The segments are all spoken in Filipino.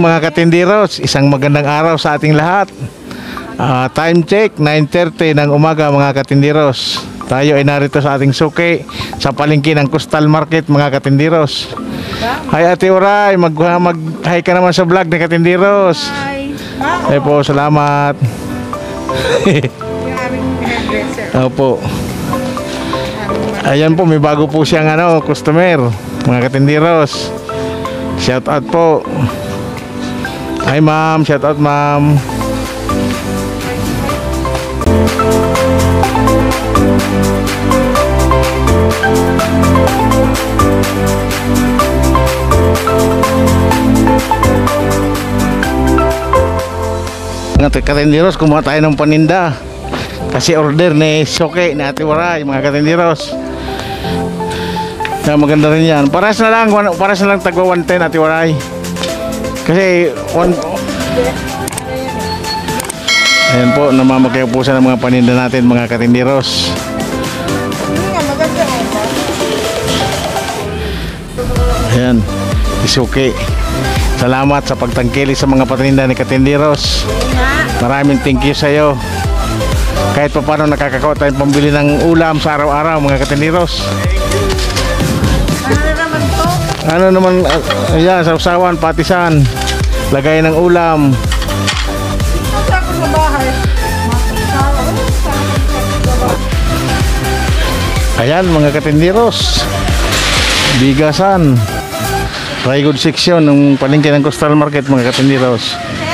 mga katindiros, isang magandang araw sa ating lahat. Time check, 9:30 ng umaga mga katindiros. Tayo ay narito sa ating suki sa palengke ng Coastal Market mga katindiros. Hi Ate Uray, mag-hi ka naman sa vlog ng katindiros. Hi po, salamat. Opo. Ayan po, may bago po siyang customer mga katindiros. Shout out po. Hi ma'am, shout out ma'am. Mga katindiros, kumuha tayo ng paninda kasi order ni Soke ni Ate Waray mga katindiros. Maganda rin yan. Paras na lang tagwa 110 Ate Waray. Kasi ayan po, namamagay po sa mga paninda natin mga katindiros. Ayan, isuki. Salamat sa pagtangkili sa mga paninda ni katindiros. Maraming thank you sa iyo. Kahit pa paano nakakakuha tayong pambili ng ulam sa araw-araw mga katindiros. Ano naman, ayan, sausawan, patisan, lagay ng ulam. Ayan mga katindiros, bigasan, dry goods section ng palengke ng Coastal Market mga katindiros.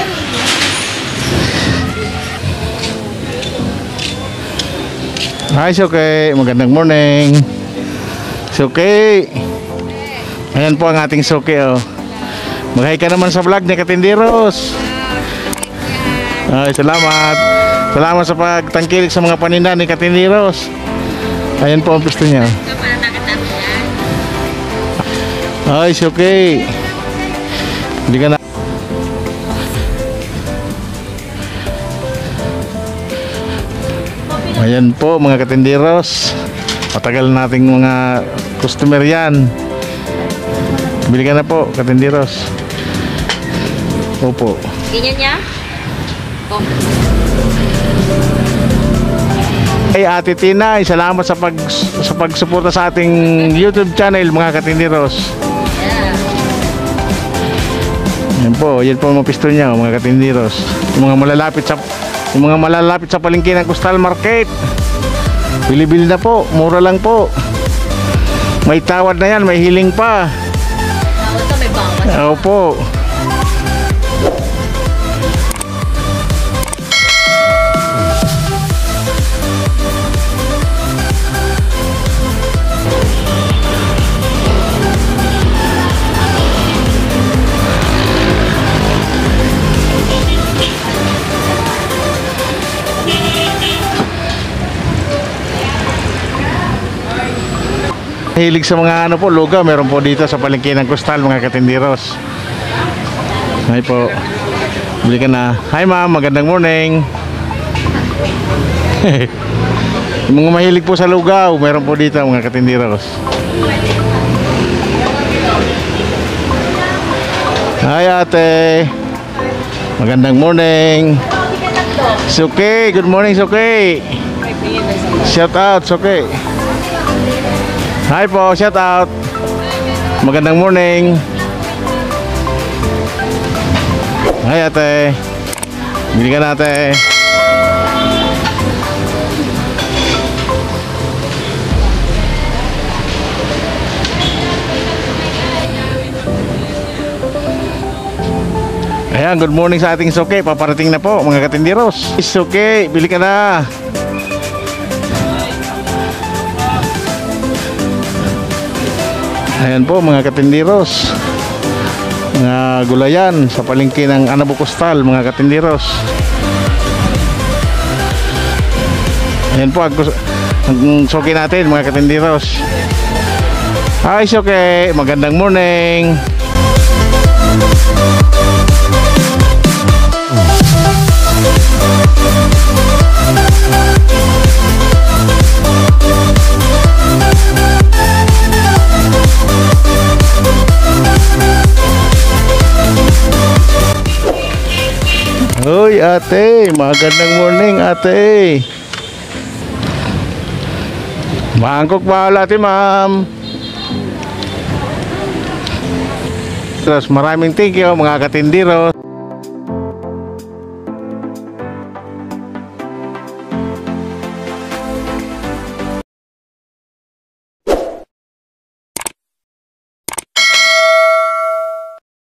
Hi Suki, magandang morning Suki. Ayan po ang ating Suki mag-hi ka naman sa vlog ni katindiros. Ay, salamat. Salamat sa pagtangkilik sa mga paninda ni katindiros. Ayan po ang pisto niya. Ay, Suki. Hindi ka na. Ayan po mga katindiros. Matagal nating mga customer yan. Bili ka na po, katindiros. Opo. Ganyan niya? Hey Ate Tinay, salamat sa pagsuporta sa ating YouTube channel mga katindiros. Yan po ang mga pisto niya mga katindiros. Yung mga malalapit sa palengke ng Coastal Market. Bili-bili na po, mura lang po. May tawad na yan, may hiling pa. Opo. Hilig sa mga lugaw, meron po dito sa palengke ng Coastal mga katindiros. Hi po. Bili ka na. Hi ma'am, magandang morning. Yung mga mahilig po sa lugaw, meron po dito mga katindiros. Hi ate. Magandang morning. Suki, good morning Suki. Shout out Suki. Hi po, shout out. Magandang morning. Hi ate. Bili ka na ate. Ayan, good morning sa ating Suki. Paparating na po mga katindiros. Suki, bili ka na. Ayan po mga katindiros, mga gulayan sa palengke ng Anabo Coastal mga katindiros. Ayan po ang Suki natin mga katindiros. Hi Suki, magandang morning. Hoy ate, magandang morning ate. Mangkok bahala ate ma'am. Terus maraming thank you mga katindiro.